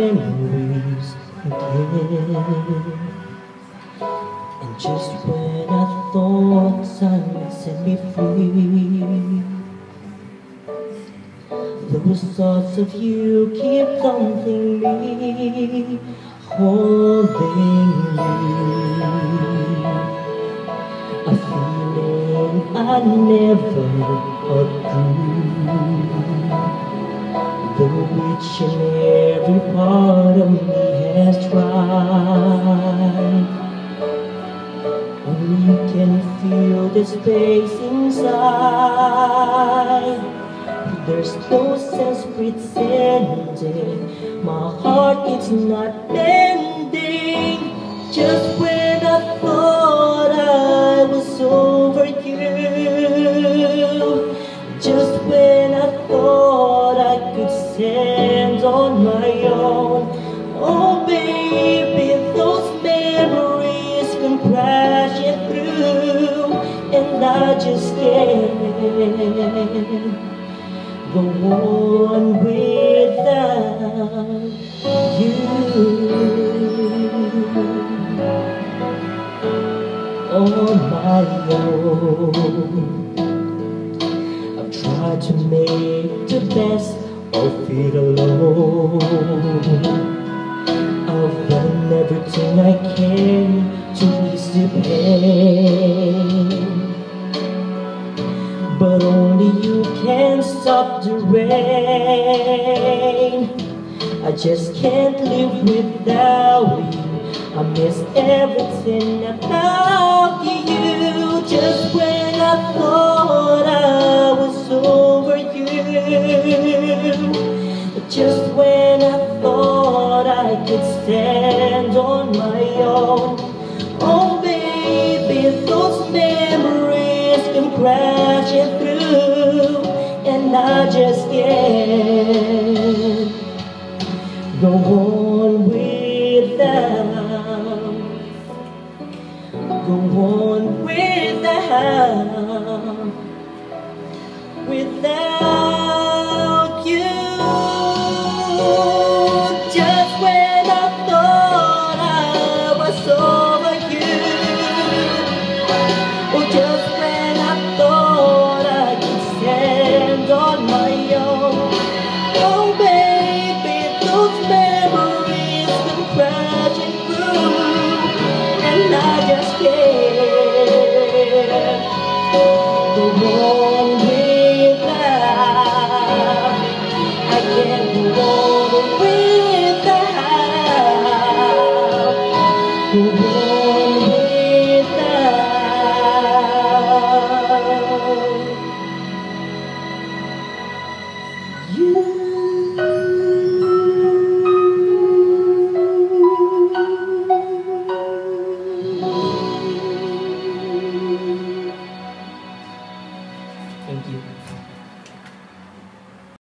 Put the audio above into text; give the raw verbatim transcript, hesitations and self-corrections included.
memories again. And just when I thought time would set me free, those thoughts of you keep haunting me, holding you. A feeling I never outgrew, though each and every part of me has tried. Only you can feel the space inside. There's no sense pretending my heart is not bending. Just when I thought I was over you, just when I thought I could stand on my own, oh baby, those memories come crashing through, and I just can't go on without you. On my own, I've tried to make the best of it alone. I've done everything I can to ease the pain, but only you can stop the rain. I just can't live without you. I miss everything about you. Just when I thought I was over you, just when I thought I could stand on my own, oh baby, those memories come crashing through, and I just can't go on without, go on without